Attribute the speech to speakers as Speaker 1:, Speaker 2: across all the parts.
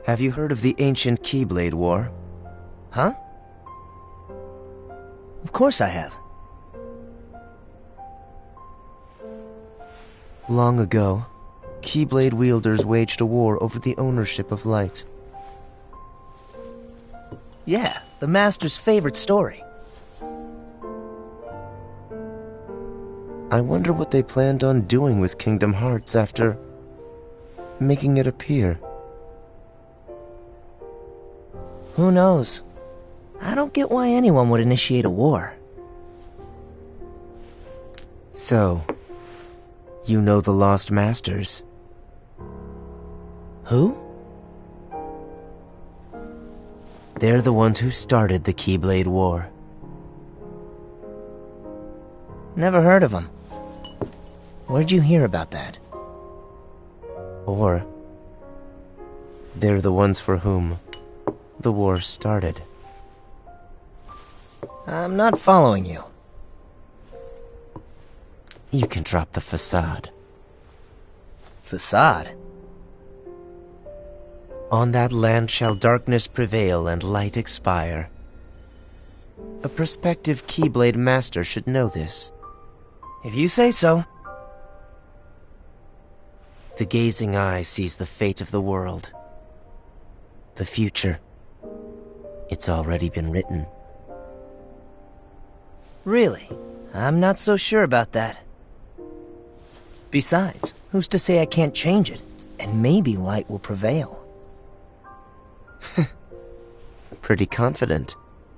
Speaker 1: Have you heard of the ancient Keyblade War?
Speaker 2: Huh? Of course I have.
Speaker 1: Long ago, Keyblade wielders waged a war over the ownership of light.
Speaker 2: Yeah, the Master's favorite story.
Speaker 1: I wonder what they planned on doing with Kingdom Hearts after making it appear.
Speaker 2: Who knows? I don't get why anyone would initiate a war.
Speaker 1: So, you know the Lost Masters?
Speaker 2: Who?
Speaker 1: They're the ones who started the Keyblade War.
Speaker 2: Never heard of them. Where'd you hear about that?
Speaker 1: Or, they're the ones for whom the war started.
Speaker 2: I'm not following you.
Speaker 1: You can drop the facade.
Speaker 2: Facade?
Speaker 1: On that land shall darkness prevail and light expire. A prospective Keyblade master should know this.
Speaker 2: If you say so.
Speaker 1: The gazing eye sees the fate of the world. The future. It's already been written.
Speaker 2: Really? I'm not so sure about that. Besides, who's to say I can't change it? And maybe light will prevail.
Speaker 1: Pretty confident.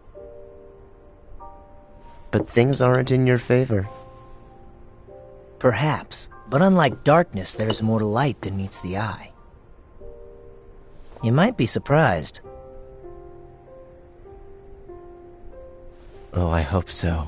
Speaker 1: But things aren't in your favor.
Speaker 2: Perhaps, but unlike darkness, there's more to light than meets the eye. You might be surprised.
Speaker 1: Oh, I hope so.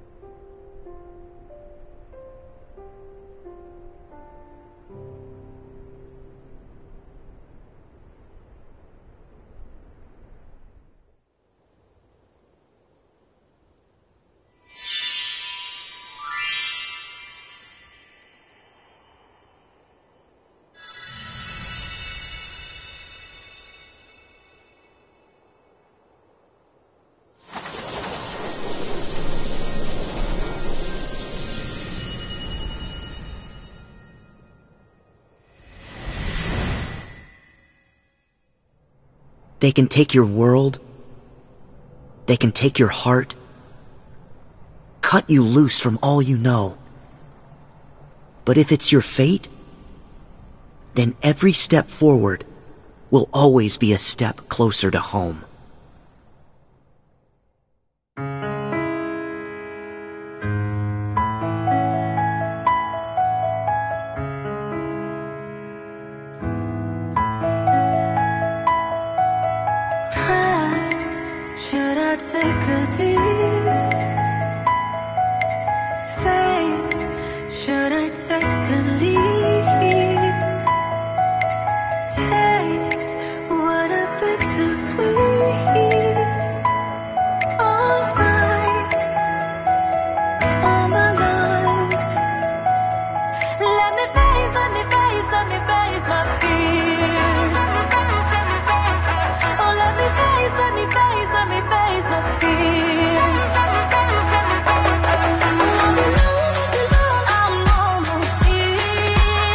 Speaker 3: They can take your world. They can take your heart. Cut you loose from all you know. But if it's your fate, then every step forward will always be a step closer to home.
Speaker 4: Should I take a deep faith? Should I take a leap? Taste what a bittersweet. All my life. Let me face my fears. Oh, let me face my fears. Let me know I'm almost here.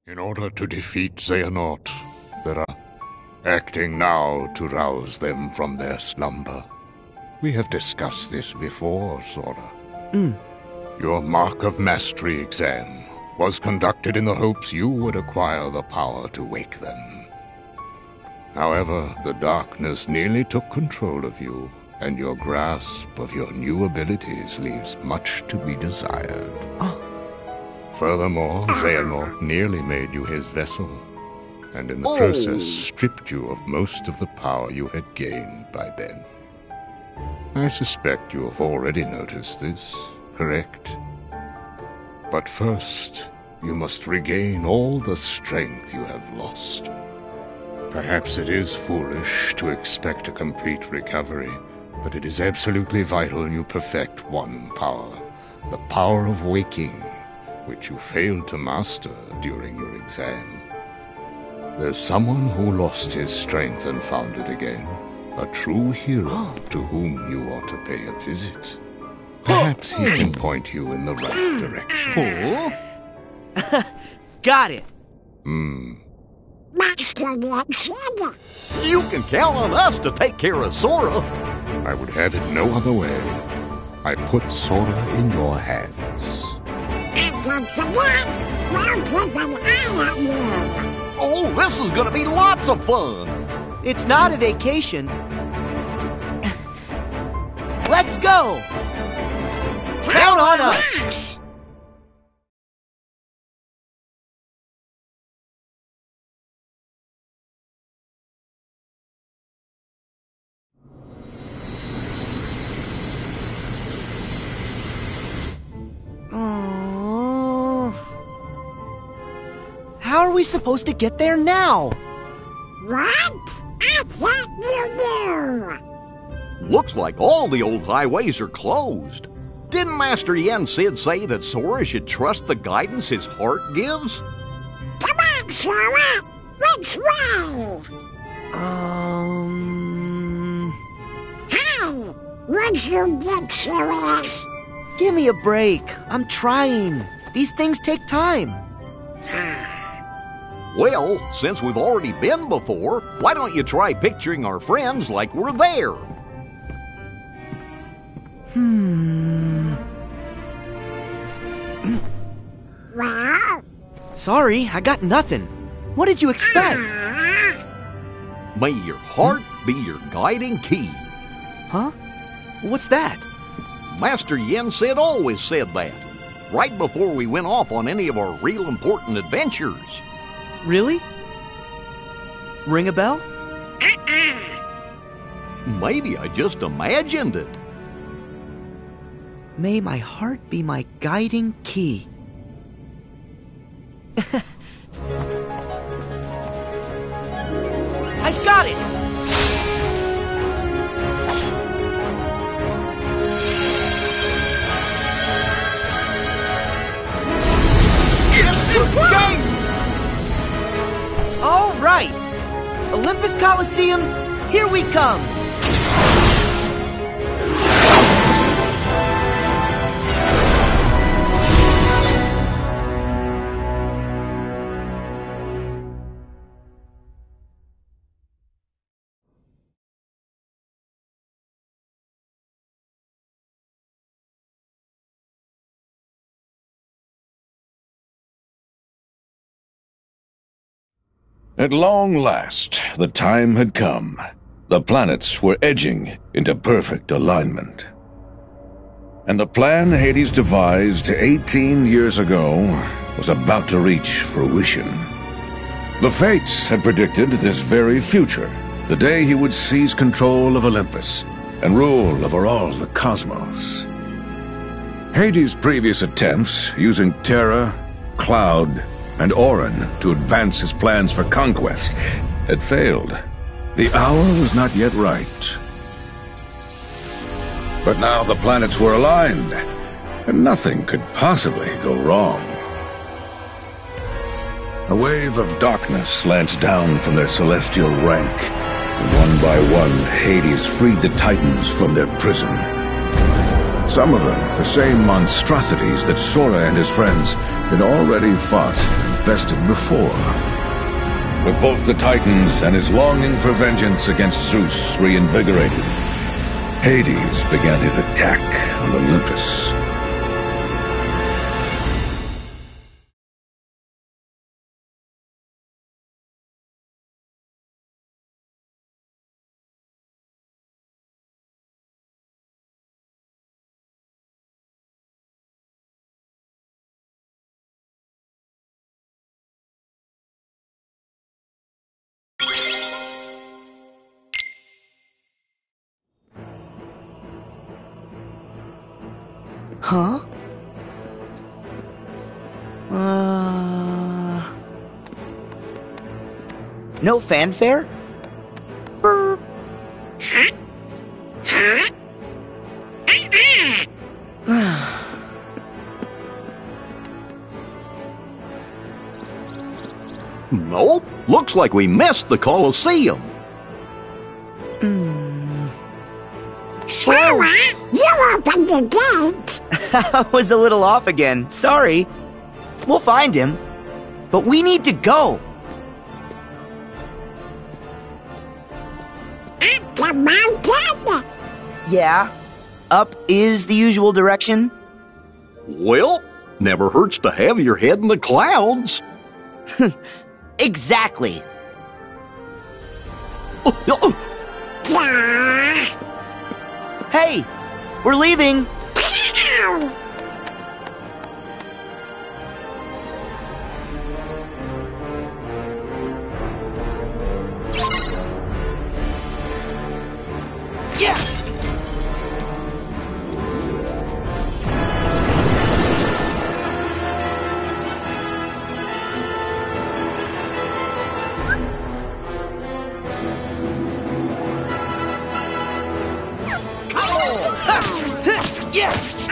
Speaker 5: In order to defeat Xehanort, there are acting now to rouse them from their slumber. We have discussed this before, Sora. Your Mark of Mastery exam was conducted in the hopes you would acquire the power to wake them. However, the darkness nearly took control of you, and your grasp of your new abilities leaves much to be desired. Furthermore, Xehanort nearly made you his vessel, and in the process stripped you of most of the power you had gained by then. I suspect you have already noticed this, correct? But first, you must regain all the strength you have lost. Perhaps it is foolish to expect a complete recovery, but it is absolutely vital you perfect one power, the power of waking, which you failed to master during your exam. There's someone who lost his strength and found it again, a true hero to whom you ought to pay a visit. Perhaps he can point you in the right direction.
Speaker 1: Got it!
Speaker 6: Master Yoda.
Speaker 7: You can count on us to take care of Sora.
Speaker 5: I would have it no other way. I put Sora in your hands.
Speaker 6: And don't forget, we'll keep an eye on you.
Speaker 7: Oh, this is gonna be lots of fun.
Speaker 2: It's not a vacation. Let's go! Count on us! How are we supposed to get there now?
Speaker 6: What? I thought you knew.
Speaker 7: Looks like all the old highways are closed. Didn't Master Yen Sid say that Sora should trust the guidance his heart gives?
Speaker 6: Come on, Sora. Which way? Hey, would you get serious?
Speaker 2: Give me a break. I'm trying. These things take time.
Speaker 7: Well, since we've already been before, why don't you try picturing our friends like we're there?
Speaker 6: Well?
Speaker 2: Sorry, I got nothing. What did you expect?
Speaker 7: May your heart be your guiding key.
Speaker 2: Huh? What's that?
Speaker 7: Master Yen Sid always said that, right before we went off on any of our real important adventures.
Speaker 2: Really? Ring a bell?
Speaker 7: Maybe I just imagined it.
Speaker 2: May my heart be my guiding key. I got it! All right! Olympus Coliseum, here we come!
Speaker 8: At long last, the time had come. The planets were edging into perfect alignment. And the plan Hades devised 18 years ago was about to reach fruition. The Fates had predicted this very future, the day he would seize control of Olympus and rule over all the cosmos. Hades' previous attempts, using Terra, Cloud, and Auron to advance his plans for conquest, had failed. The hour was not yet right. But now the planets were aligned, and nothing could possibly go wrong. A wave of darkness slanted down from their celestial rank, and one by one Hades freed the Titans from their prison. Some of them the same monstrosities that Sora and his friends had already fought and bested before. With both the Titans and his longing for vengeance against Zeus reinvigorated, Hades began his attack on Olympus.
Speaker 3: Huh? No fanfare?
Speaker 7: Nope. Looks like we missed the Colosseum.
Speaker 6: Sarah, you opened the gate.
Speaker 3: I was a little off again. Sorry. We'll find him. But we need to go.
Speaker 6: Up the mountain.
Speaker 3: Yeah. Up is the usual direction.
Speaker 7: Well, never hurts to have your head in the clouds.
Speaker 3: Exactly.
Speaker 6: Yeah.
Speaker 3: Hey, we're leaving.
Speaker 6: Pow.
Speaker 3: Yeah. Yeah.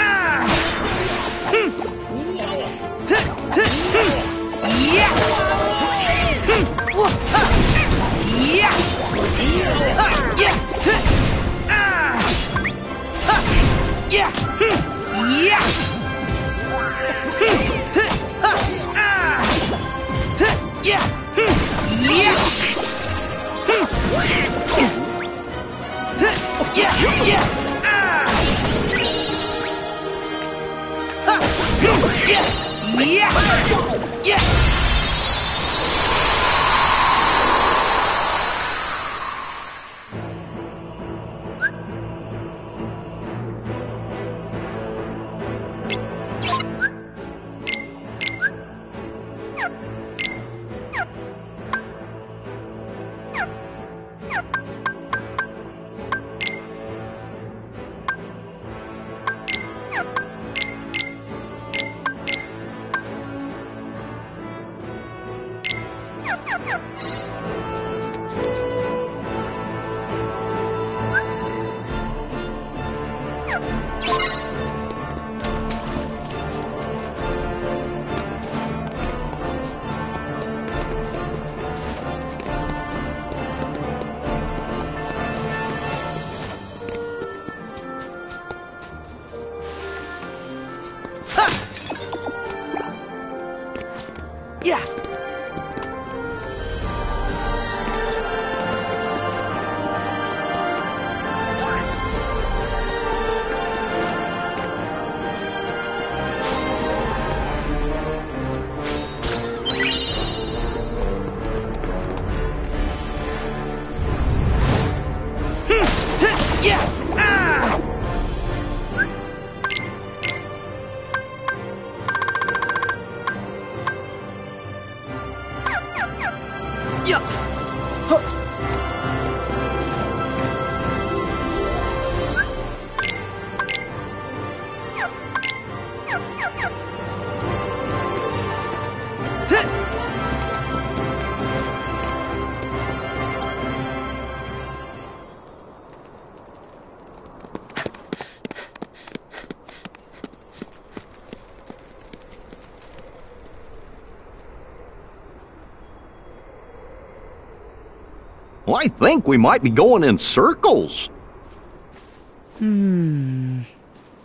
Speaker 7: Well, I think we might be going in circles.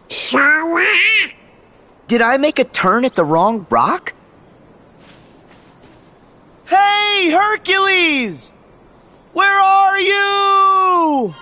Speaker 6: Sarah.
Speaker 3: Did I make a turn at the wrong rock?
Speaker 1: Hercules! Where are you?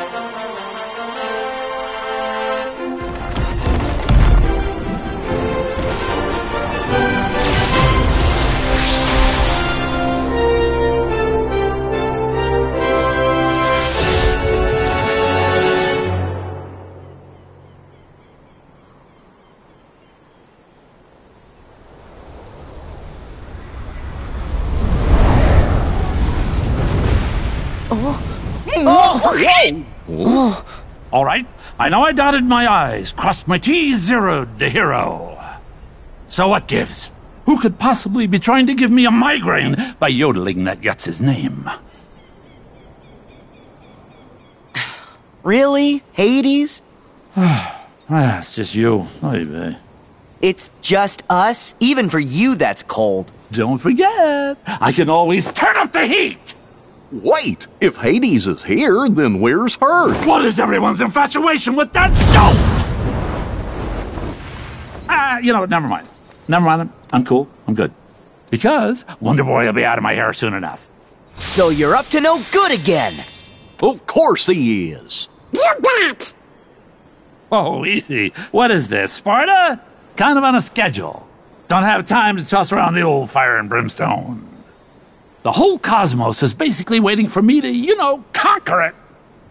Speaker 9: All right, I know I dotted my I's, crossed my T's, zeroed the hero. So what gives? Who could possibly be trying to give me a migraine by yodeling that Yutz's name?
Speaker 3: Really? Hades?
Speaker 9: It's just you. Oy vey.
Speaker 3: It's just us? Even for you, that's cold.
Speaker 9: Don't forget, I can always turn up the heat!
Speaker 7: Wait, if Hades is here, then where's her?
Speaker 9: What is everyone's infatuation with that stone? You know what, never mind. Never mind, I'm cool, I'm good. Because Wonder Boy will be out of my hair soon enough.
Speaker 3: So you're up to no good again!
Speaker 7: Of course he is.
Speaker 6: You bet!
Speaker 9: Oh, easy. What is this, Sparta? Kind of on a schedule. Don't have time to toss around the old fire and brimstone. The whole cosmos is basically waiting for me to, conquer it.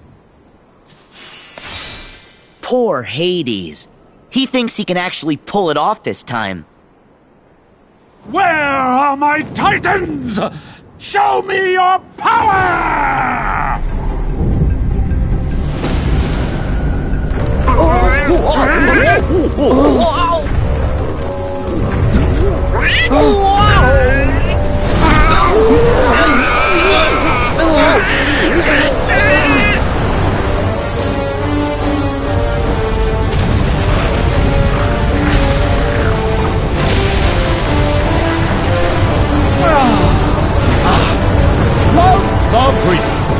Speaker 3: Poor Hades. He thinks he can actually pull it off this time.
Speaker 9: Where are my titans? Show me your power! Love greetings.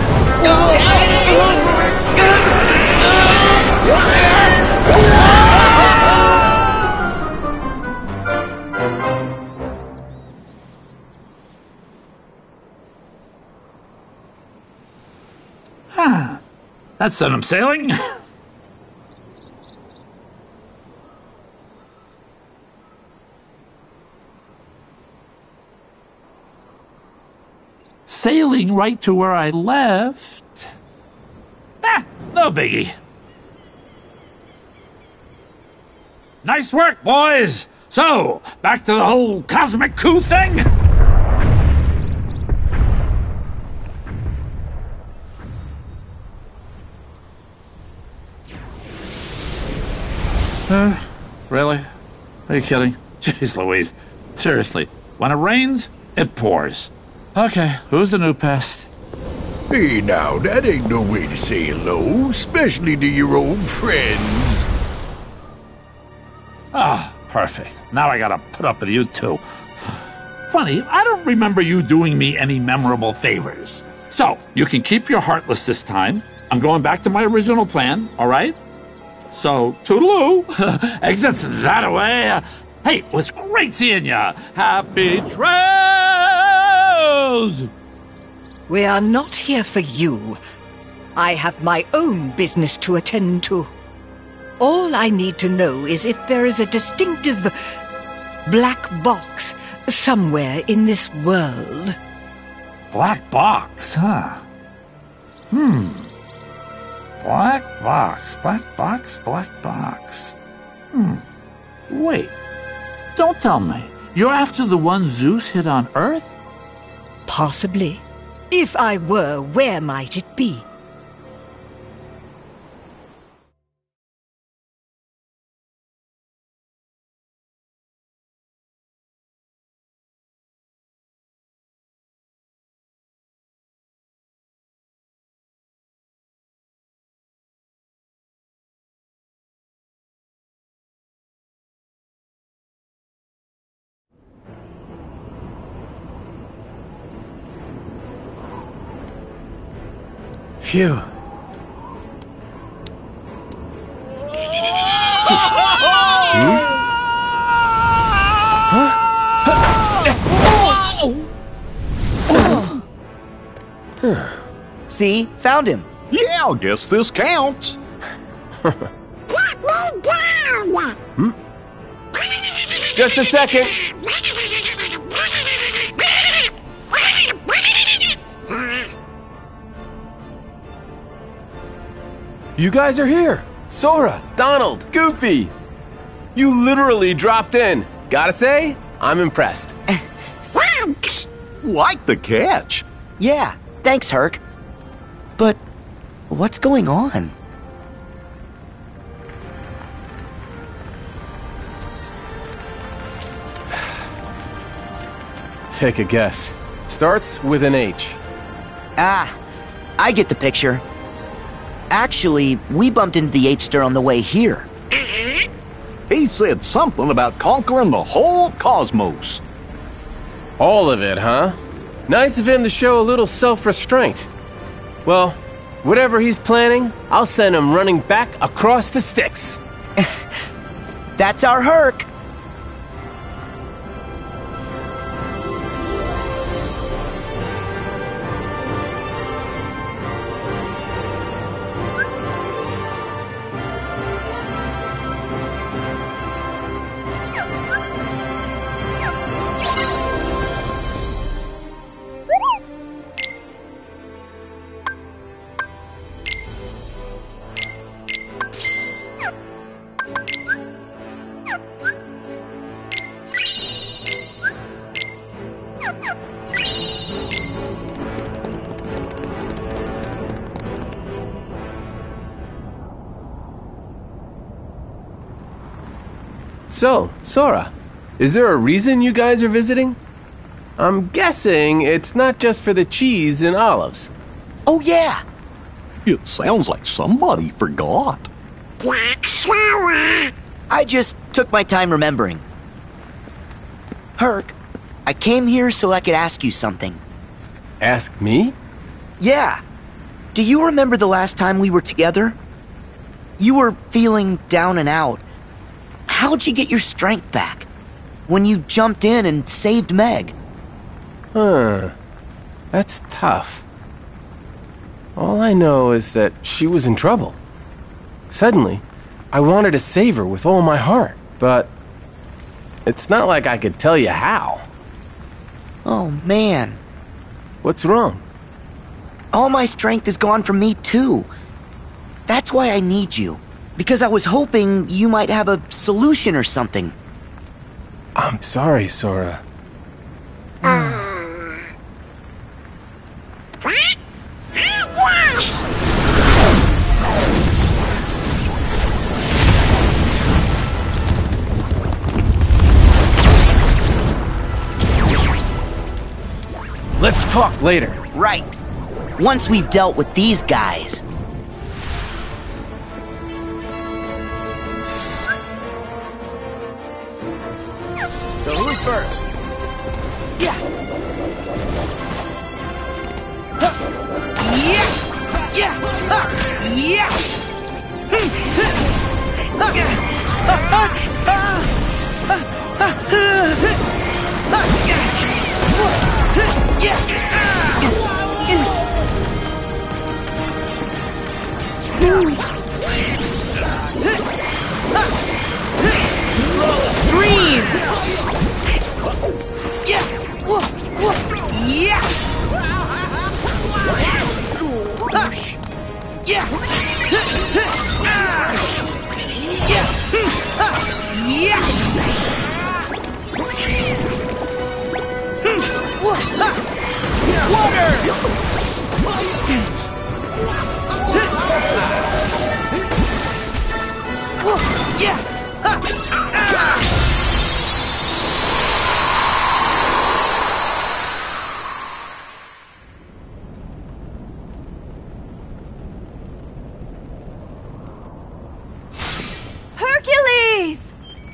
Speaker 9: That sent him sailing. Sailing right to where I left. No biggie. Nice work, boys. So, back to the whole cosmic coup thing? Really? Are you kidding? Jeez Louise. Seriously, when it rains, it pours. Okay, who's the new pest?
Speaker 10: Hey now, that ain't no way to say hello, especially to your old friends.
Speaker 9: Perfect. Now I gotta put up with you too. Funny, I don't remember you doing me any memorable favors. So, you can keep your Heartless this time. I'm going back to my original plan, alright? So, toodaloo. Exits that away. Hey, it was great seeing ya. Happy trails!
Speaker 11: We are not here for you. I have my own business to attend to. All I need to know is if there is a distinctive black box somewhere in this world.
Speaker 9: Black box, huh? Black box, black box, black box. Wait. Don't tell me. You're after the one Zeus hit on Earth?
Speaker 11: Possibly. If I were, where might it be?
Speaker 1: Phew.
Speaker 3: See? Found him.
Speaker 7: Yeah, I guess this counts.
Speaker 6: Get me down!
Speaker 12: Just a second. You guys are here. Sora, Donald, Goofy. You literally dropped in. Gotta say, I'm impressed.
Speaker 6: Thanks!
Speaker 7: Like the catch.
Speaker 3: Yeah, thanks, Herc. But what's going on?
Speaker 12: Take a guess. Starts with an H.
Speaker 3: Ah, I get the picture. Actually, we bumped into the H-Stir on the way here.
Speaker 7: He said something about conquering the whole cosmos.
Speaker 12: All of it, huh? Nice of him to show a little self-restraint. Well, whatever he's planning, I'll send him running back across the sticks.
Speaker 3: That's our Herc.
Speaker 12: So, Sora, is there a reason you guys are visiting? I'm guessing it's not just for the cheese and olives.
Speaker 3: Oh, yeah.
Speaker 7: It sounds like somebody forgot.
Speaker 6: That's Sora!
Speaker 3: I just took my time remembering. Herc, I came here so I could ask you something.
Speaker 12: Ask me?
Speaker 3: Yeah. Do you remember the last time we were together? You were feeling down and out. How'd you get your strength back? When you jumped in and saved Meg?
Speaker 12: That's tough. All I know is that she was in trouble. Suddenly, I wanted to save her with all my heart, but it's not like I could tell you how.
Speaker 3: Oh, man.
Speaker 12: What's wrong?
Speaker 3: All my strength is gone from me, too. That's why I need you. Because I was hoping you might have a solution or something.
Speaker 12: I'm sorry, Sora. Let's talk later.
Speaker 3: Right. Once we've dealt with these guys.
Speaker 12: So who's first?
Speaker 3: Yeah. Yeah. Yeah. Yeah. Dream. Yeah. Yeah. Yeah. Yeah. Water. Yeah.
Speaker 13: Hercules!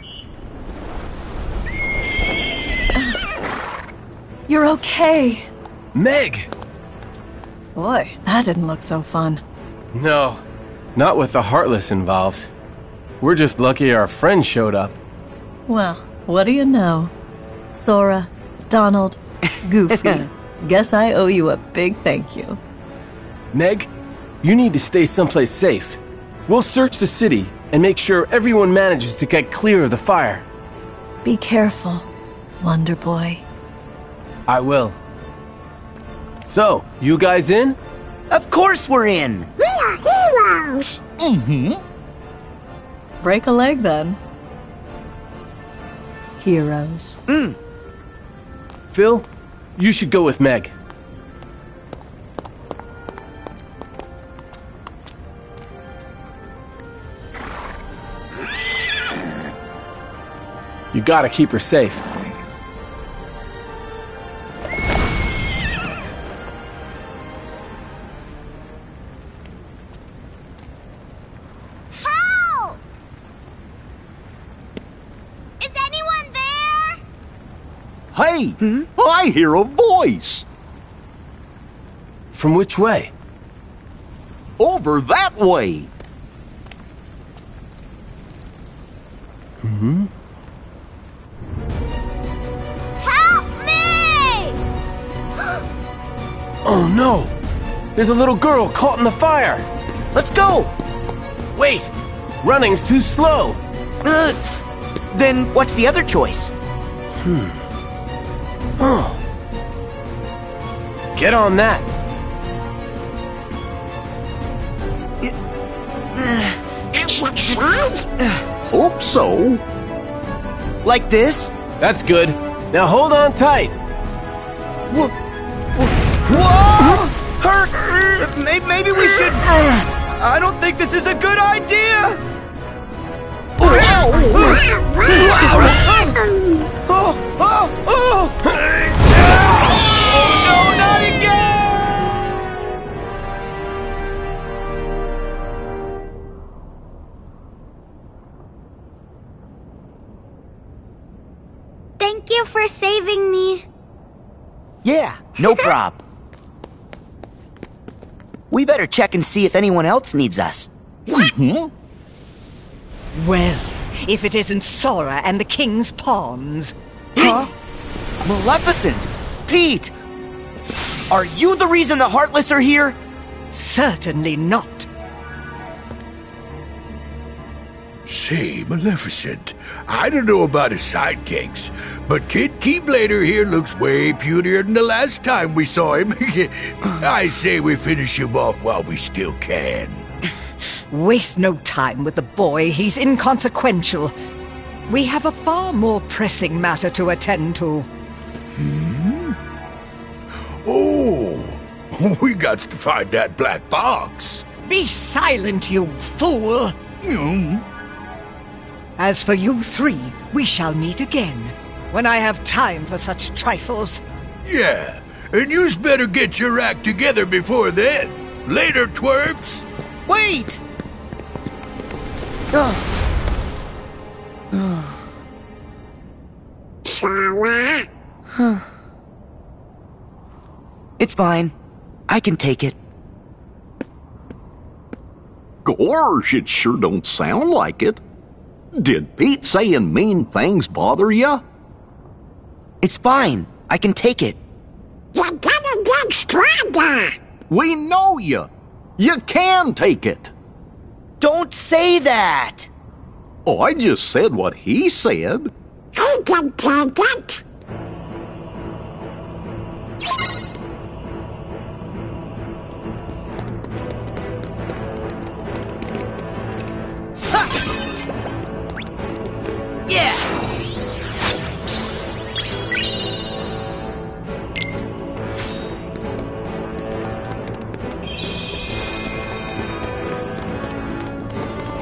Speaker 13: You're okay.
Speaker 12: Meg!
Speaker 13: Boy, that didn't look so fun.
Speaker 12: No, not with the Heartless involved. We're just lucky our friend showed up.
Speaker 13: Well, what do you know? Sora, Donald, Goofy. Guess I owe you a big thank you.
Speaker 12: Meg, you need to stay someplace safe. We'll search the city and make sure everyone manages to get clear of the fire.
Speaker 13: Be careful, Wonder Boy.
Speaker 12: I will. So, you guys in?
Speaker 3: Of course we're in!
Speaker 6: We are heroes!
Speaker 13: Break a leg then. Heroes.
Speaker 12: Phil, you should go with Meg. You gotta keep her safe.
Speaker 6: Help! Is anyone there?
Speaker 7: Hey, I hear a voice.
Speaker 12: From which way?
Speaker 7: Over that way.
Speaker 6: Help me!
Speaker 12: Oh no! There's a little girl caught in the fire!
Speaker 3: Let's go!
Speaker 12: Wait! Running's too slow!
Speaker 3: Then what's the other choice?
Speaker 12: Get on that!
Speaker 7: Hope so.
Speaker 3: Like this?
Speaker 12: That's good. Now hold on tight!
Speaker 3: Whoa! Herc! Maybe we should... I don't think this is a good idea! Oh, no, not again!
Speaker 6: Thank you for saving me.
Speaker 3: Yeah, no prob. We better check and see if anyone else needs us.
Speaker 11: Well, if it isn't Sora and the King's Pawns.
Speaker 3: Huh? Maleficent! Pete! Are you the reason the Heartless are here?
Speaker 11: Certainly not.
Speaker 10: Say, Maleficent, I don't know about his sidekicks, but Kid Keyblader here looks way putier than the last time we saw him. I say we finish him off while we still can.
Speaker 11: Waste no time with the boy. He's inconsequential. We have a far more pressing matter to attend to.
Speaker 10: Oh, we got to find that black box.
Speaker 11: Be silent, you fool! As for you three, we shall meet again, when I have time for such trifles.
Speaker 10: Yeah, and you's better get your act together before then. Later, twerps.
Speaker 3: Wait!
Speaker 6: Sora?
Speaker 3: It's fine. I can take it.
Speaker 7: Gorge, it sure don't sound like it. Did Pete saying mean things bother you?
Speaker 3: It's fine. I can take it.
Speaker 6: You're gonna get stronger.
Speaker 7: We know you. You can take it.
Speaker 3: Don't say that!
Speaker 7: Oh, I just said what he said.
Speaker 6: He can take it.
Speaker 3: Yeah!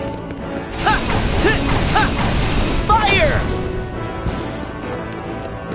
Speaker 3: Fire!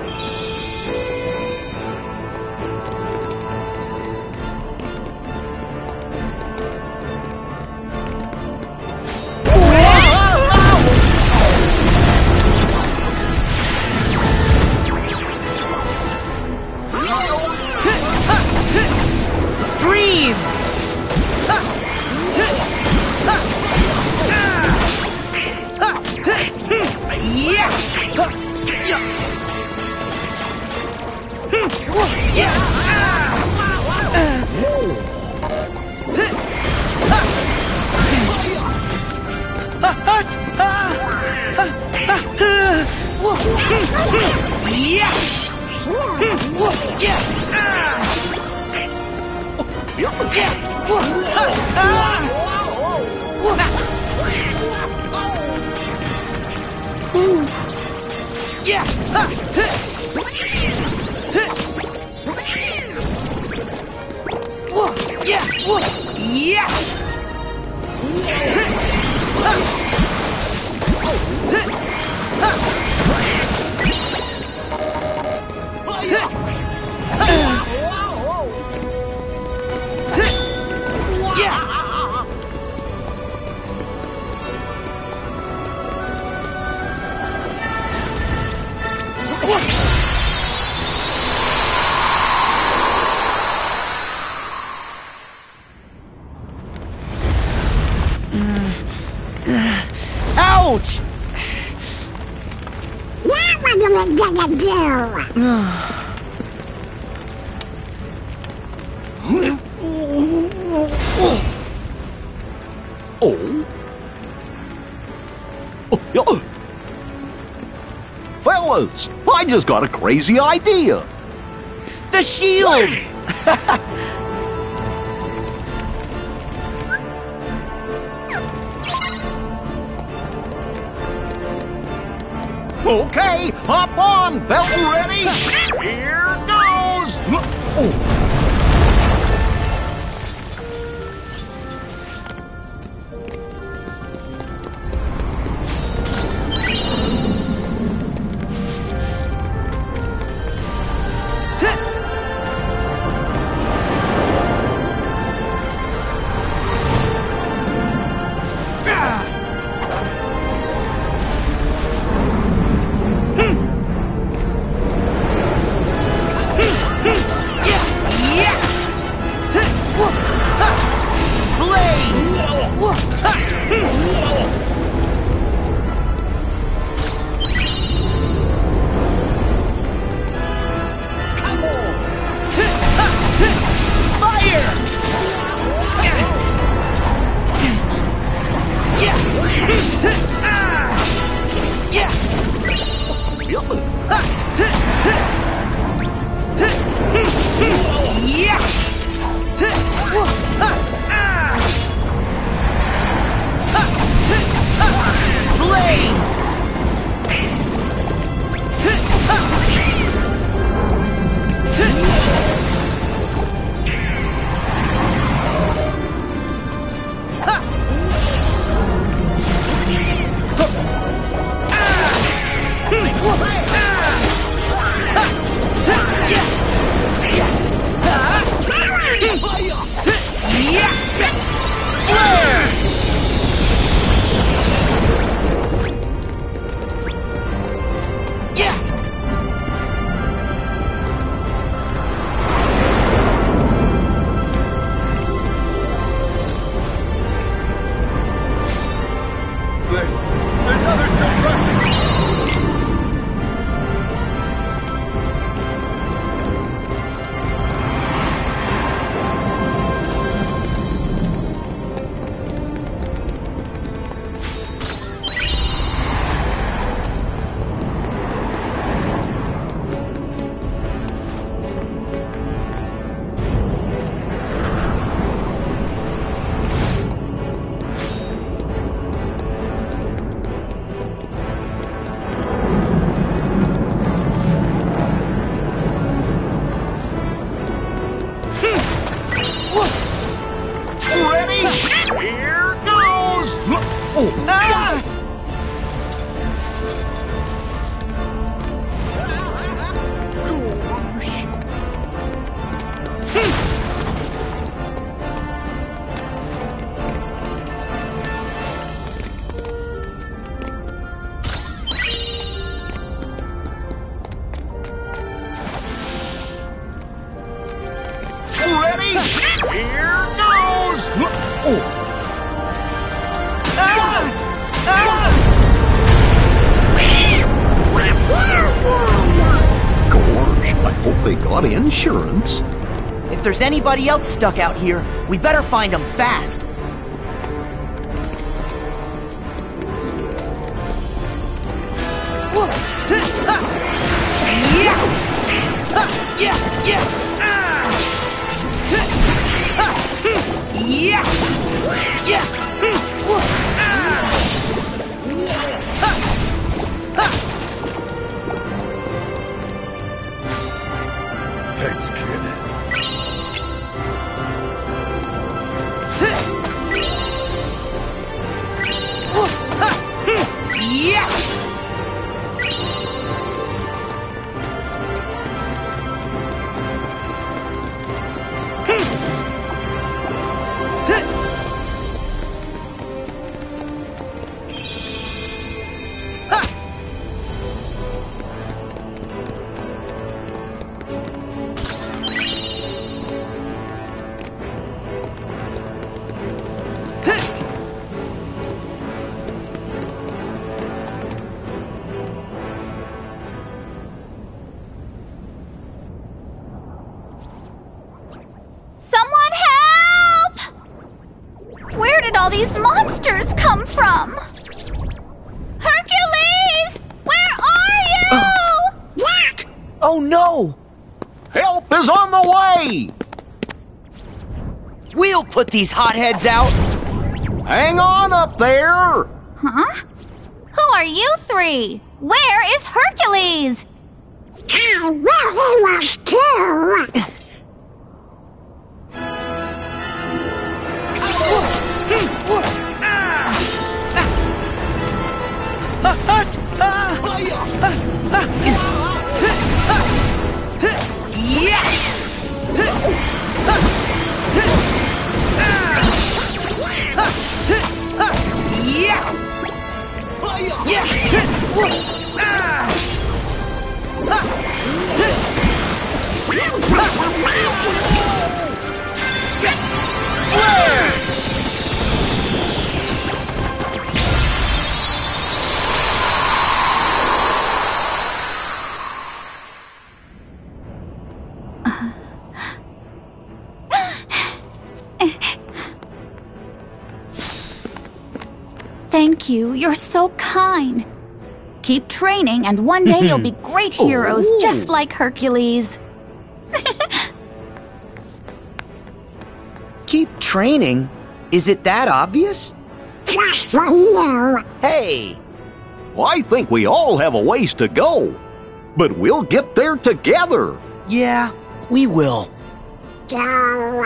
Speaker 3: Ouch!
Speaker 6: Now what am I gonna do?
Speaker 7: Fellas, I just got a crazy idea.
Speaker 3: The shield!
Speaker 7: Okay, hop on, fella, ready? Here goes! Oh.
Speaker 10: There's others still trapped!
Speaker 7: Insurance?
Speaker 3: If there's anybody else stuck out here, we better find them fast.
Speaker 10: Thanks, kid.
Speaker 14: Someone help! Where did all these monsters come from? Hercules! Where are you?
Speaker 3: Yak! Oh no!
Speaker 7: Help is on the way!
Speaker 3: We'll put these hotheads out!
Speaker 7: Hang on up there!
Speaker 14: Huh? Who are you three? Where is Hercules?
Speaker 6: I really was too.
Speaker 14: Thank you. You're so kind. Keep training, and one day you'll be great heroes, just like Hercules.
Speaker 3: Keep training? Is it that obvious?
Speaker 6: Just for you.
Speaker 3: Hey!
Speaker 7: I think we all have a ways to go, but we'll get there together.
Speaker 3: Yeah, we will.
Speaker 6: Go.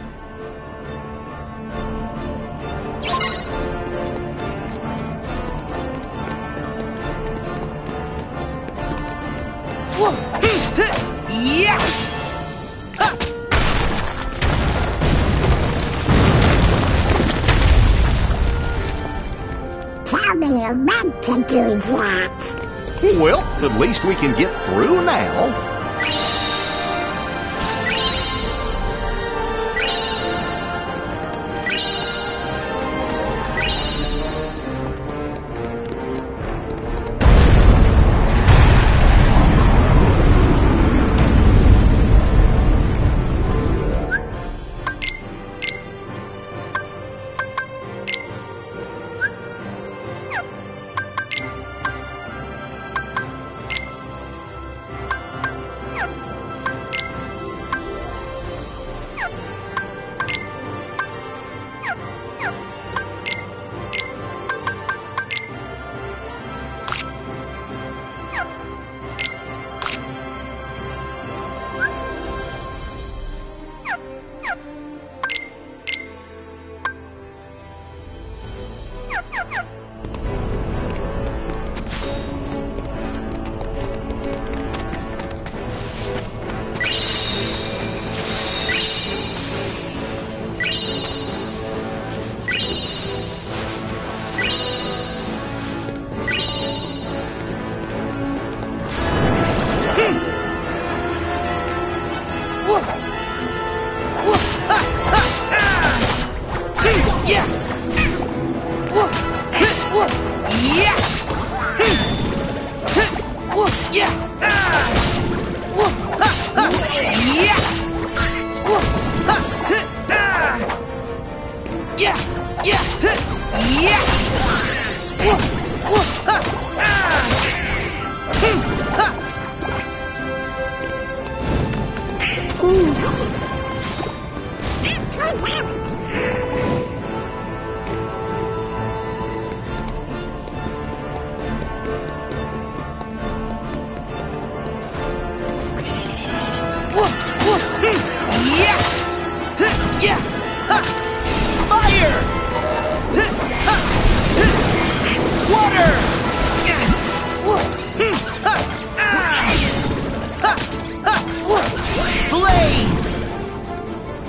Speaker 6: Tell me you meant to do that.
Speaker 7: Well, at least we can get through now.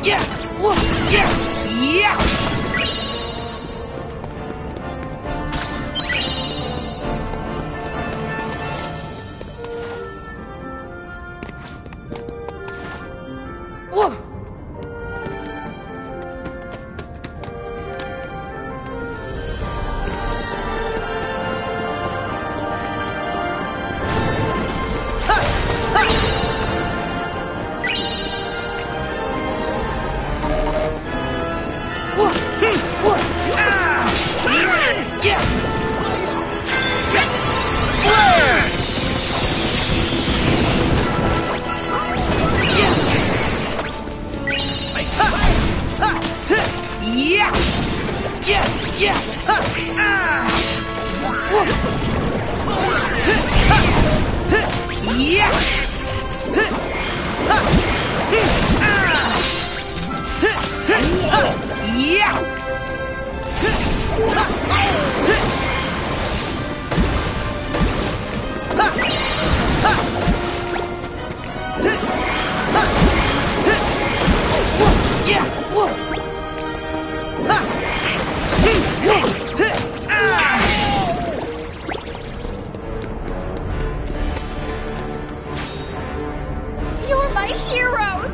Speaker 14: You're my heroes!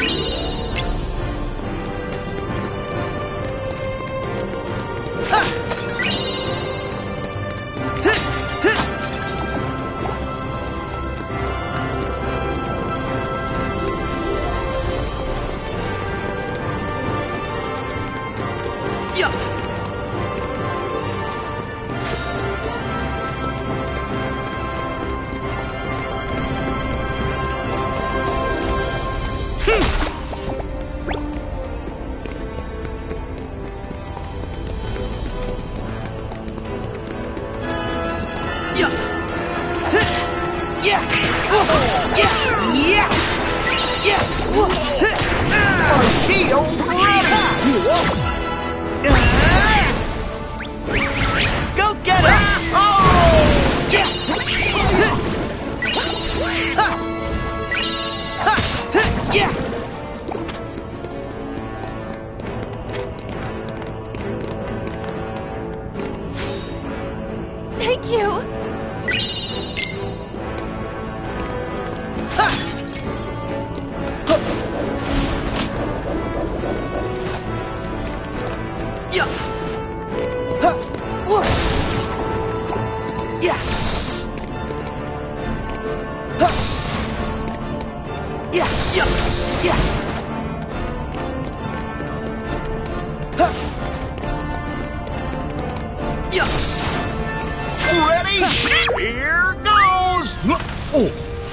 Speaker 4: Go get it!
Speaker 14: Thank you!
Speaker 7: Ready? Here goes! Oh.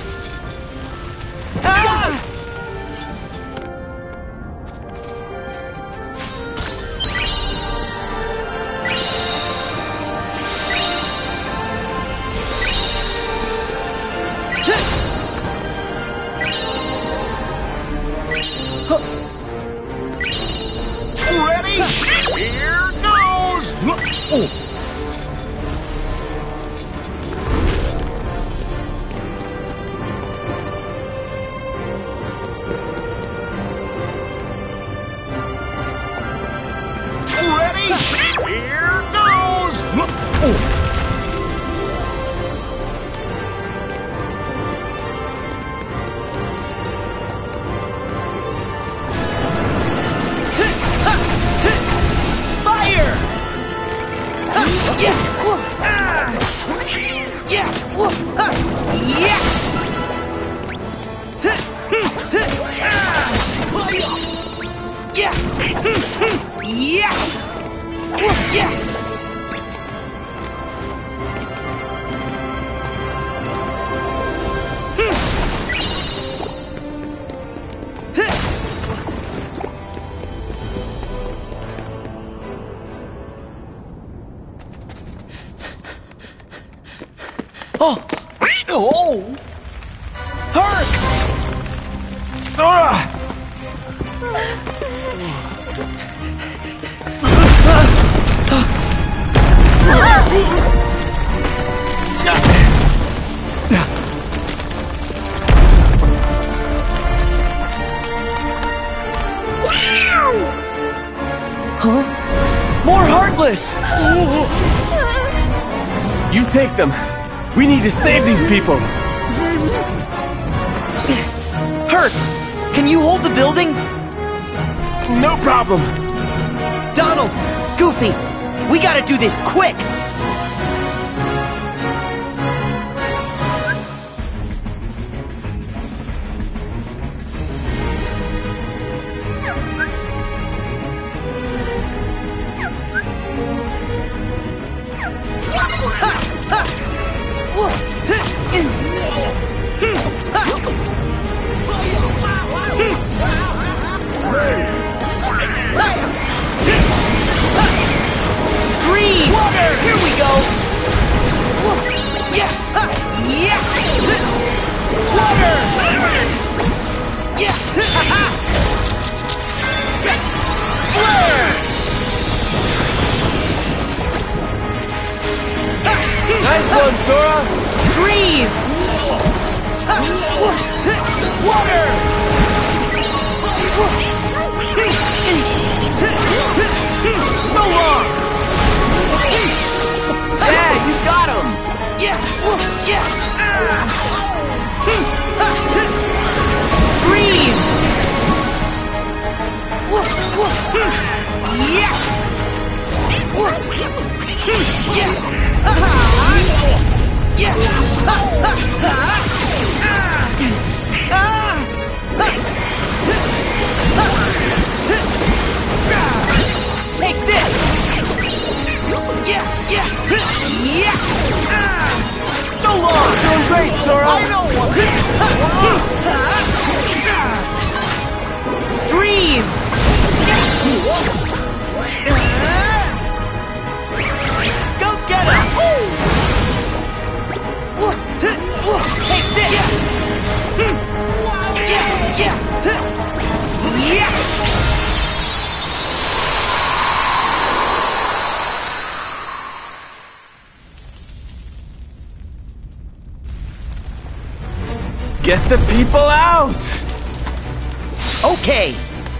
Speaker 7: Ready? Here goes! Oh. Here goes! Oh.
Speaker 4: Fire!
Speaker 7: Oh! Oh! Herc!
Speaker 12: Sora!
Speaker 3: heartless!
Speaker 12: You take them. We need to save these people.
Speaker 3: Herc, can you hold the building?
Speaker 12: No problem.
Speaker 3: Donald, Goofy, we gotta do this quick! Here we go! Yeah! Yeah! Water! Yeah!
Speaker 12: Nice one, Sora!
Speaker 3: Dream! Water! So long!
Speaker 12: Yeah, you got him!
Speaker 3: Yes! Yes! Dream! Yes! Yes! Take this! Yeah! Yeah! Yeah! So long!
Speaker 12: Doing great, Sora!
Speaker 3: I know what! Stream! Go get him! Take this! Yeah! Yeah! Yeah!
Speaker 12: Get the people out!
Speaker 3: Okay.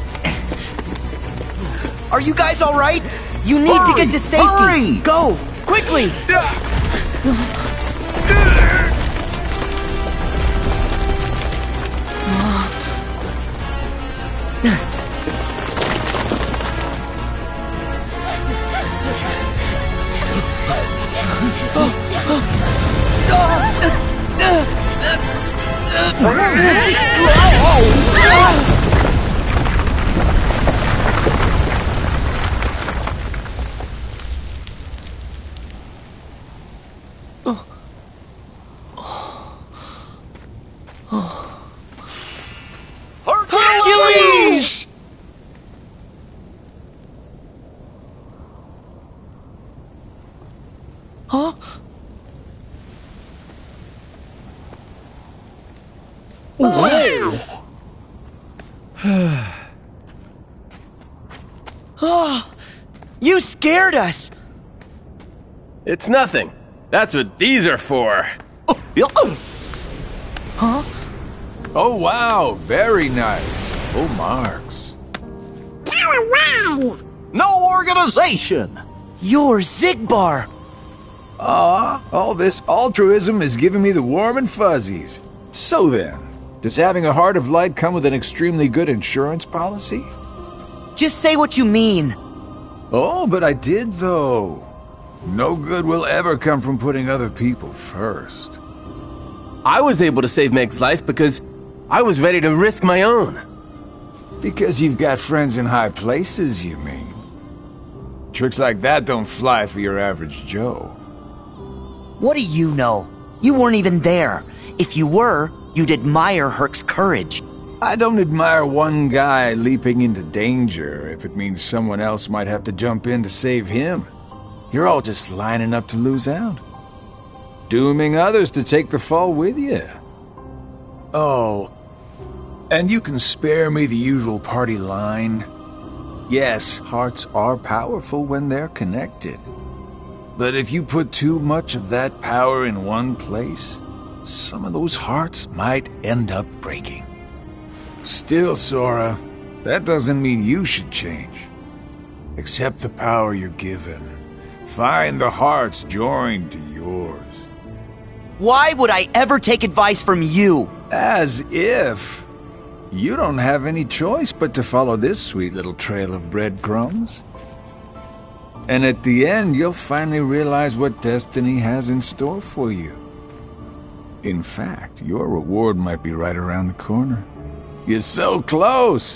Speaker 3: Are you guys all right? You need to get to safety.
Speaker 7: Hurry!
Speaker 3: Go! Quickly! Hercules! Huh? Oh, you scared us!
Speaker 12: It's nothing. That's what these are for.
Speaker 3: Huh?
Speaker 15: Oh, wow. Very nice. Full marks.
Speaker 7: No organization!
Speaker 3: You're Xigbar!
Speaker 15: All this altruism is giving me the warm and fuzzies. So then, does having a Heart of Light come with an extremely good insurance policy?
Speaker 3: Just say what you mean.
Speaker 15: Oh, but I did, though. No good will ever come from putting other people first.
Speaker 12: I was able to save Meg's life because I was ready to risk my own.
Speaker 15: Because you've got friends in high places, you mean? Tricks like that don't fly for your average Joe.
Speaker 3: What do you know? You weren't even there. If you were, you'd admire Herc's courage.
Speaker 15: I don't admire one guy leaping into danger if it means someone else might have to jump in to save him. You're all just lining up to lose out. Dooming others to take the fall with you. Oh, and you can spare me the usual party line. Yes, hearts are powerful when they're connected. But if you put too much of that power in one place, some of those hearts might end up breaking. Still, Sora, that doesn't mean you should change. Accept the power you're given. Find the hearts joined to yours.
Speaker 3: Why would I ever take advice from you?
Speaker 15: As if. You don't have any choice but to follow this sweet little trail of breadcrumbs. And at the end, you'll finally realize what destiny has in store for you. In fact, your reward might be right around the corner. You're so close!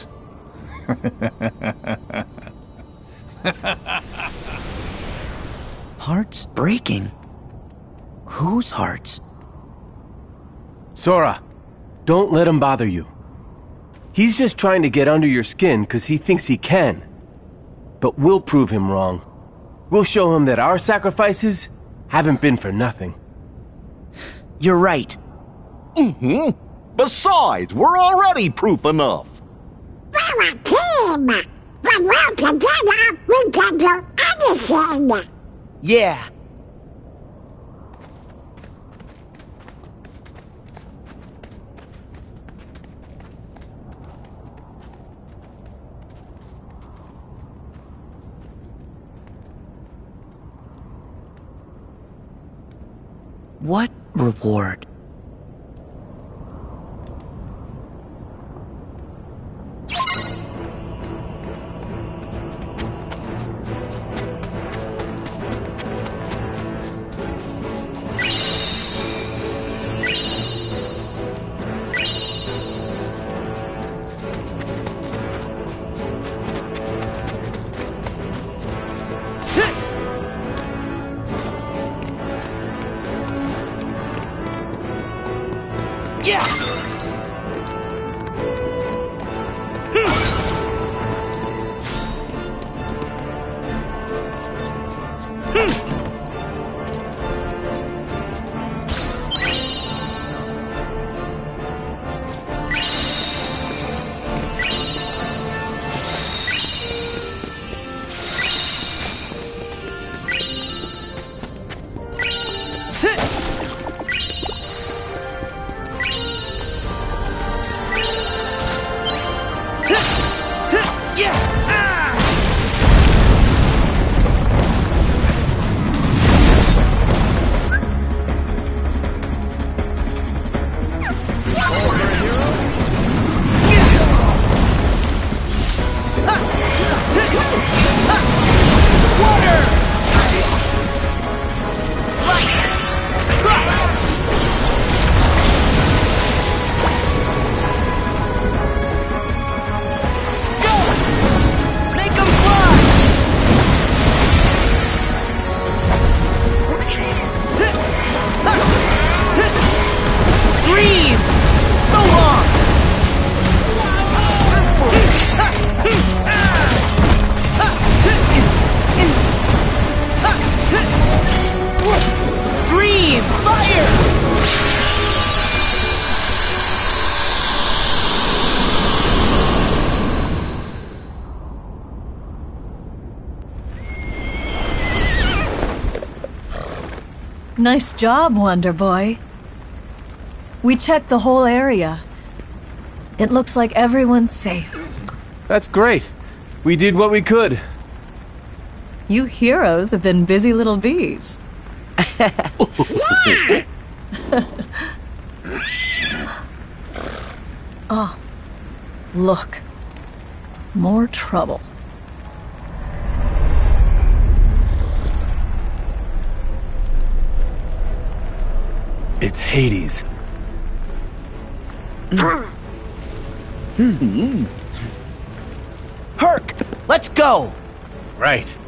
Speaker 3: Hearts breaking? Whose hearts?
Speaker 12: Sora, don't let him bother you. He's just trying to get under your skin because he thinks he can. But we'll prove him wrong. We'll show him that our sacrifices haven't been for nothing.
Speaker 3: You're right.
Speaker 7: Mm-hmm. Besides, we're already proof enough.
Speaker 6: We're a team. When we're together, we can do anything.
Speaker 3: Yeah. What reward?
Speaker 13: Nice job, Wonder Boy. We checked the whole area. It looks like everyone's safe.
Speaker 12: That's great. We did what we could.
Speaker 13: You heroes have been busy little bees. Oh, look. More trouble.
Speaker 12: It's Hades.
Speaker 3: Herc, let's go!
Speaker 12: Right.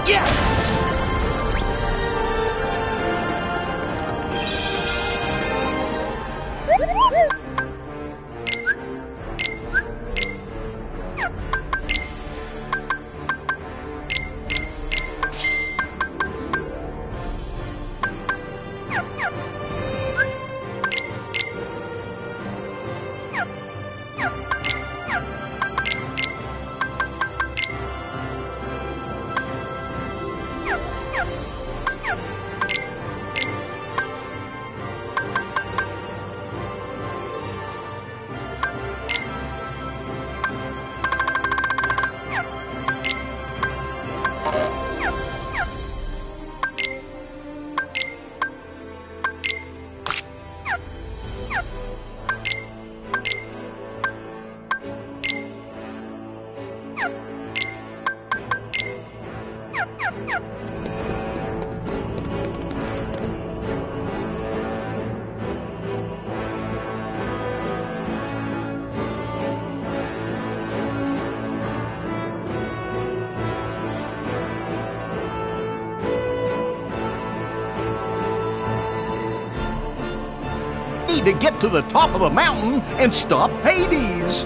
Speaker 7: To get to the top of the mountain and stop Hades.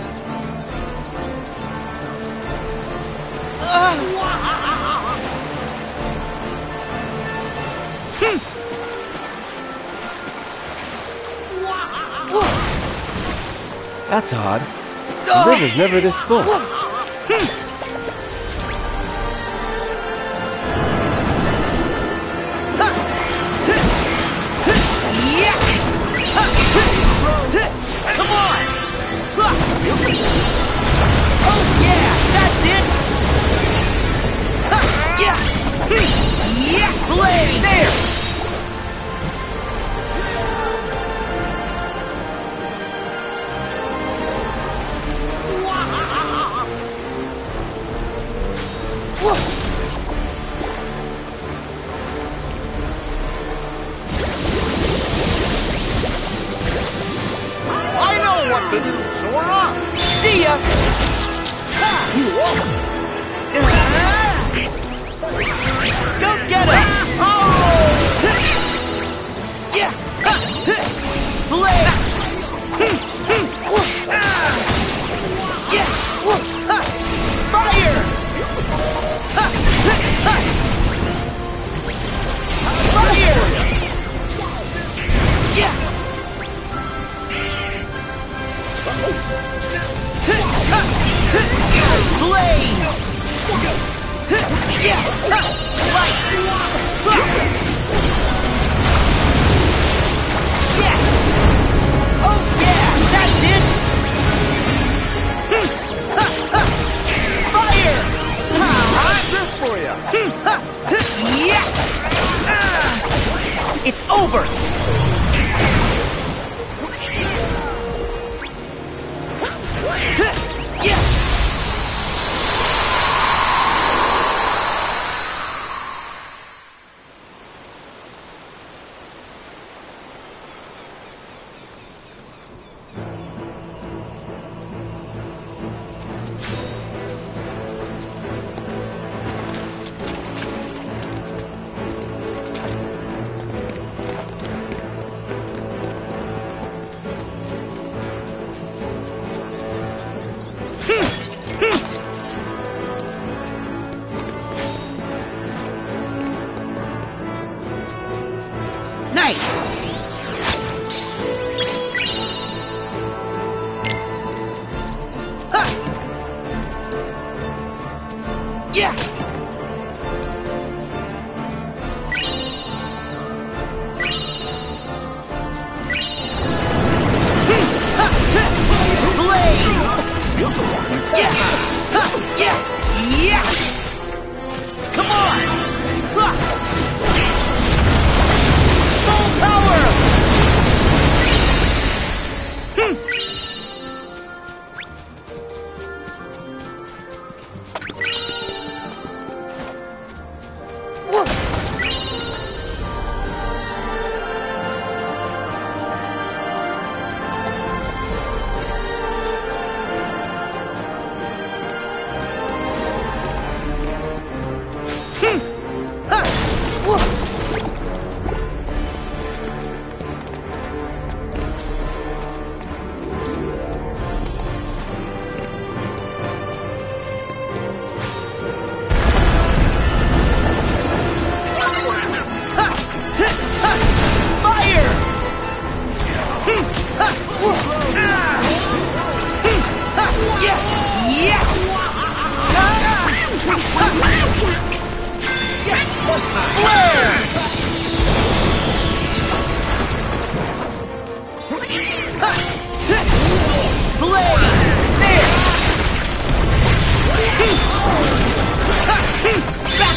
Speaker 12: That's odd. The river's never this full.
Speaker 3: It's over!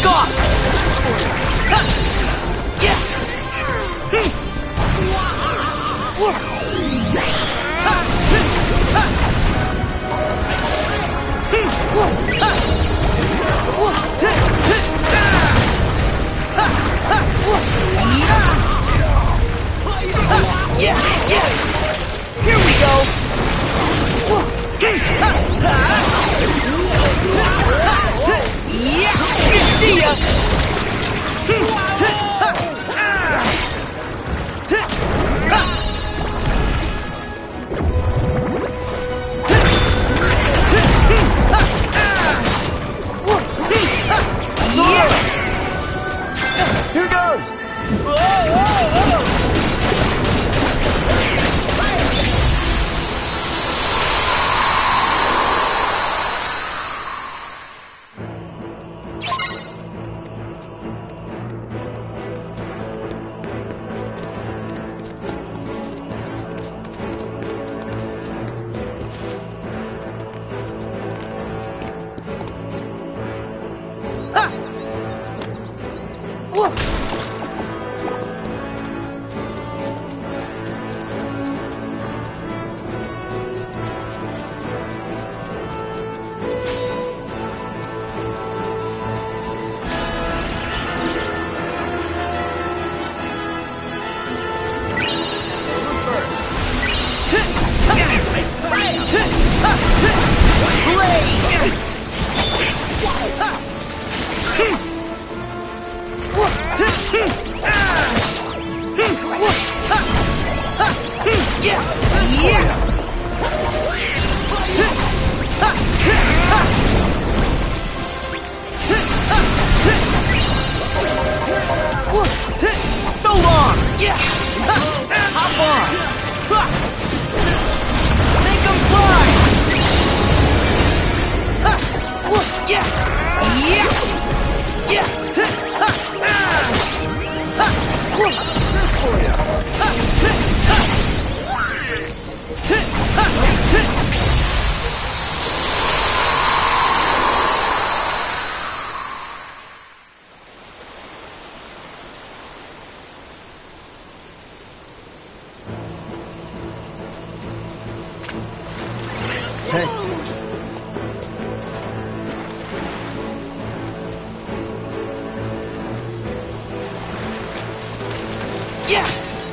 Speaker 16: off! Yeah! Yeah, yeah. Here we go. Yeah, see ya. Here goes. So long! Yeah! Hop on! Make them fly! Yeah! Yeah! Yeah!
Speaker 12: Thanks.
Speaker 16: Yeah!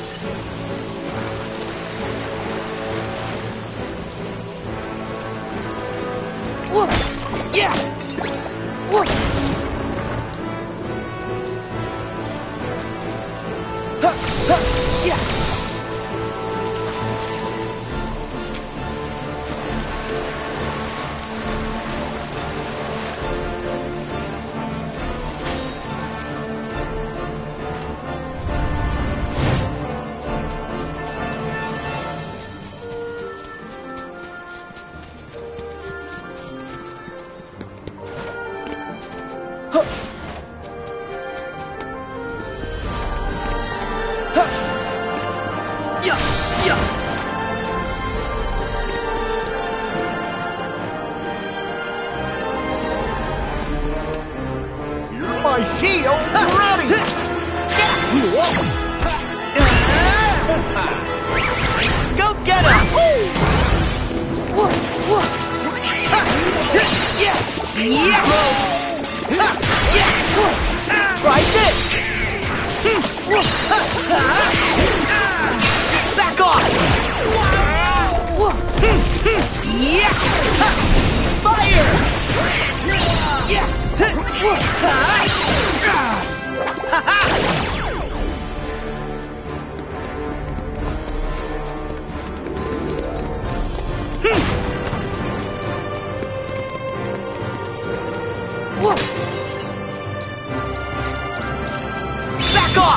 Speaker 16: Whoa! Yeah! Whoa! Ha! Ha! Yeah! My shield's ready! Go get him! Yeah! Try this! Back off! Yeah! Fire! Yeah! Back off!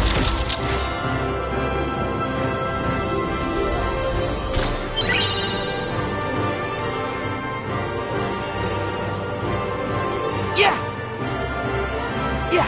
Speaker 16: Yeah! Yeah!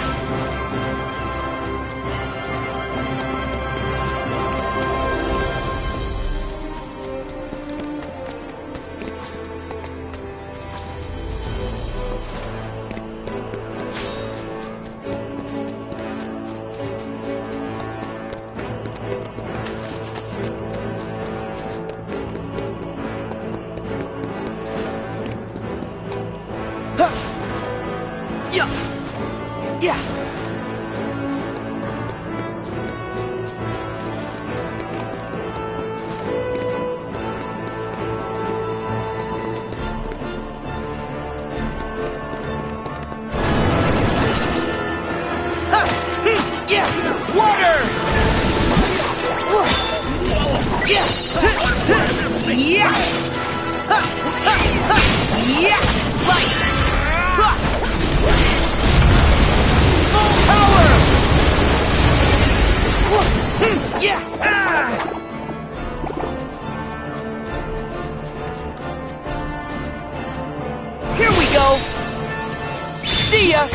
Speaker 16: Yeah! Here we go! See ya!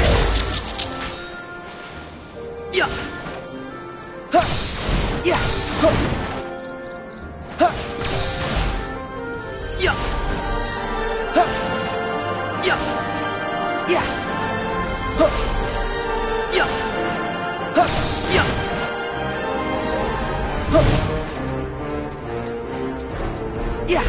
Speaker 16: Yeah! Huh. Yeah! Huh. Huh. Yeah! Huh. Yeah! Yeah! Huh. Yeah! Huh. Yeah! Huh. Yeah!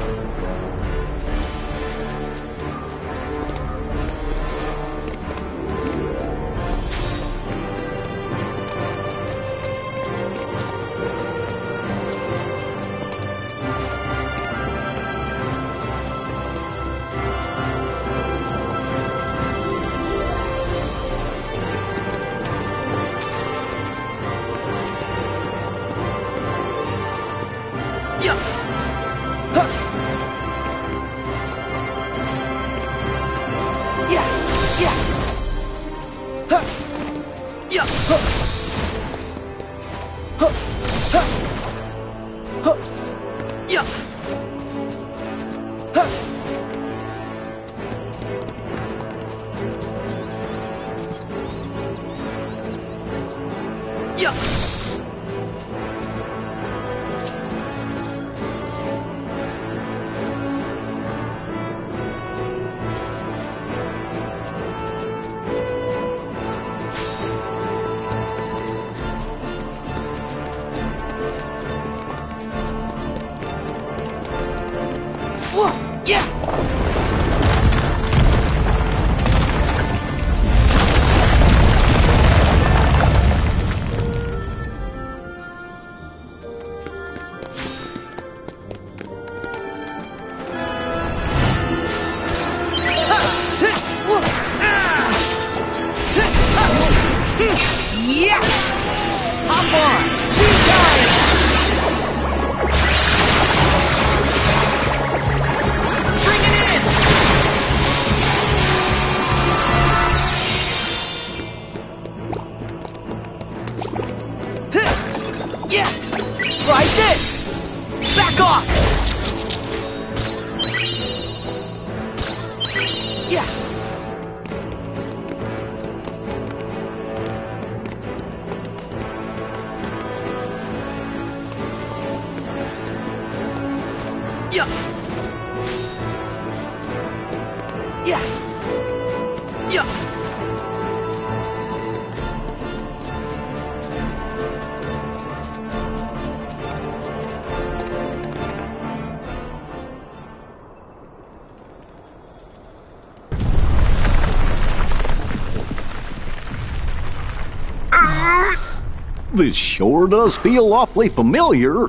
Speaker 7: This sure does feel awfully familiar.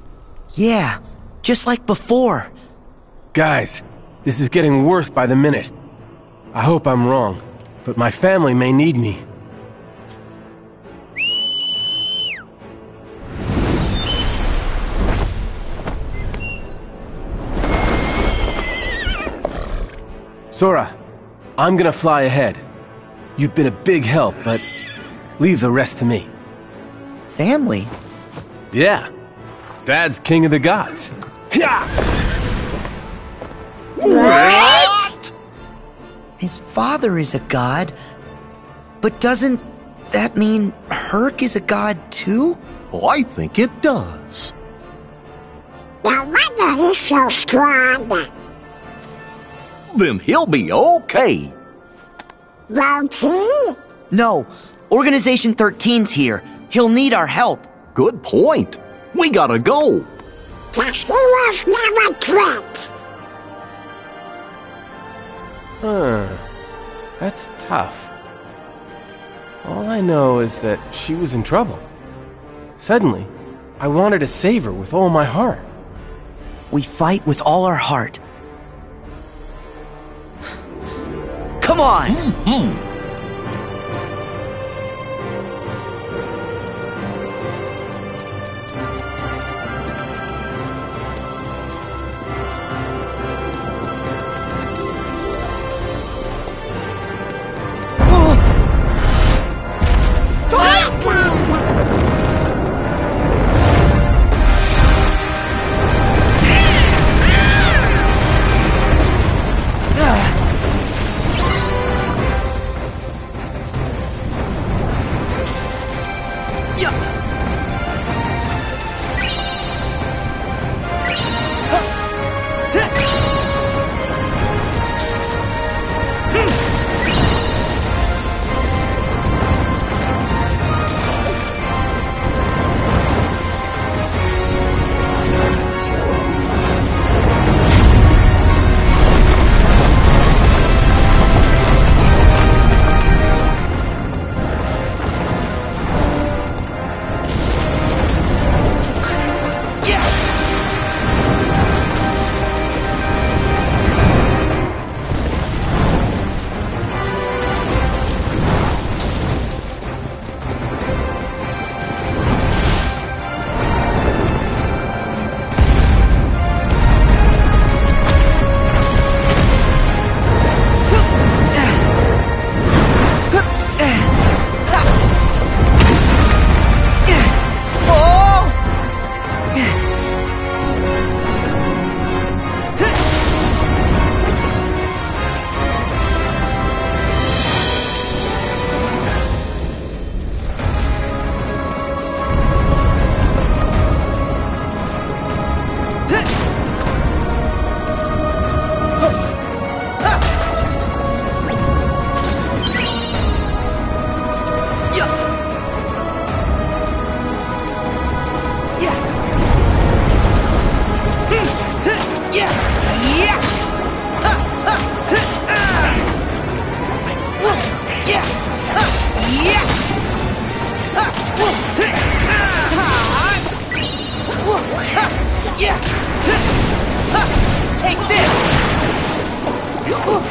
Speaker 3: Yeah, just like before.
Speaker 12: Guys, this is getting worse by the minute. I hope I'm wrong, but my family may need me. Sora, I'm gonna fly ahead. You've been a big help, but leave the rest to me.
Speaker 3: Family?
Speaker 12: Yeah. Dad's king of the gods.
Speaker 3: What? His father is a god, but doesn't that mean Herc is a god too?
Speaker 7: I think it does.
Speaker 6: No wonder he's so strong.
Speaker 7: Then he'll be okay.
Speaker 6: Won't he?
Speaker 3: No, Organization 13's here. He'll need our help.
Speaker 7: Good point. We gotta go.
Speaker 6: Just he was never quit.
Speaker 12: That's tough. All I know is that she was in trouble. Suddenly, I wanted to save her with all my heart.
Speaker 3: We fight with all our heart. Come on!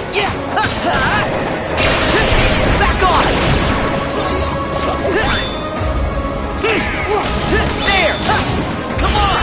Speaker 16: Back off! There! Come on!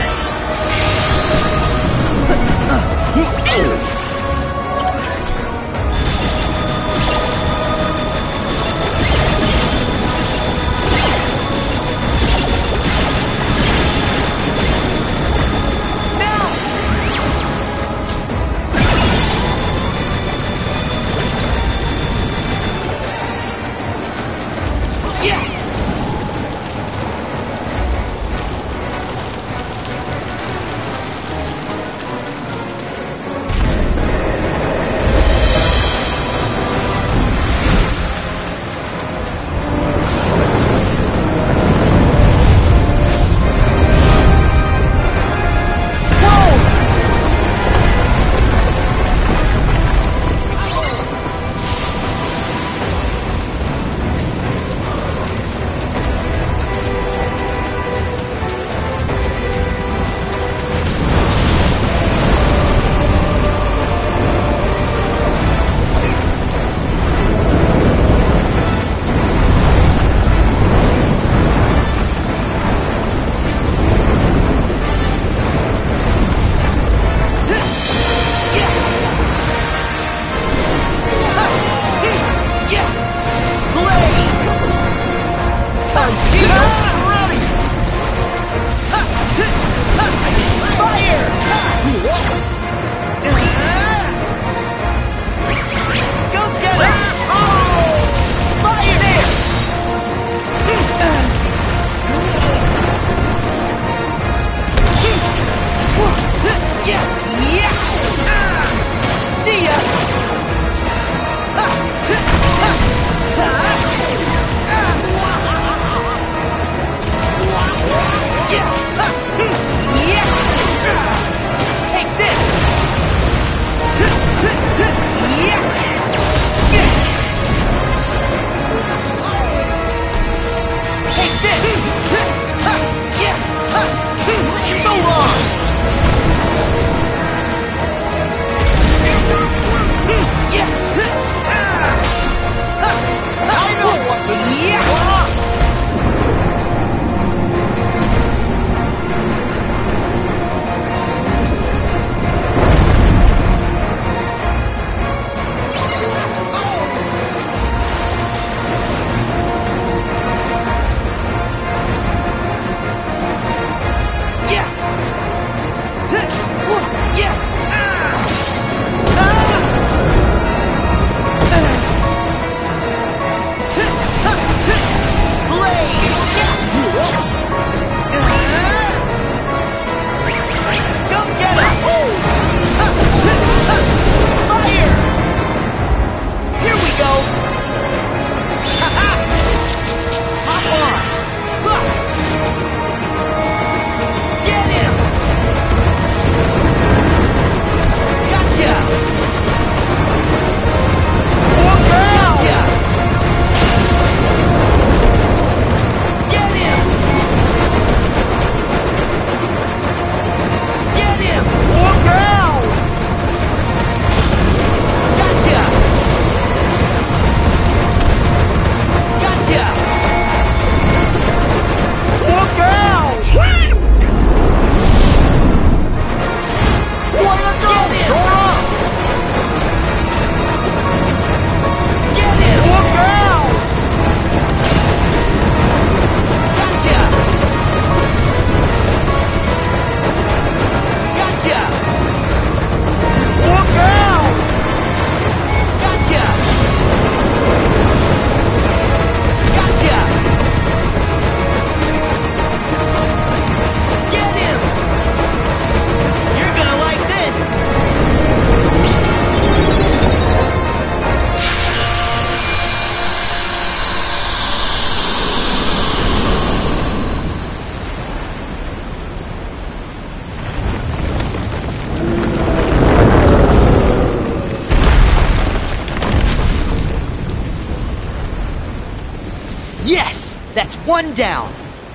Speaker 16: That's one down.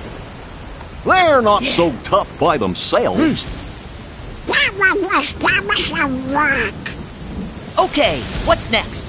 Speaker 7: They're not so tough by themselves.
Speaker 6: That one was damn a rock.
Speaker 16: Okay, what's next?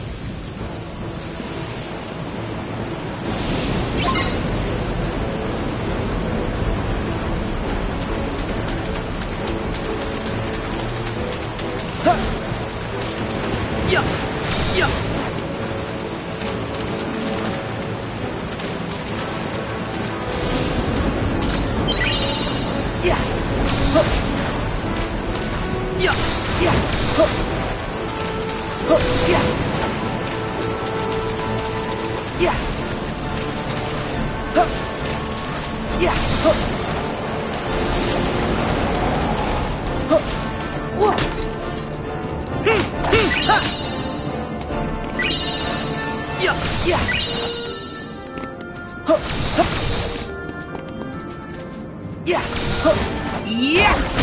Speaker 16: Yeah!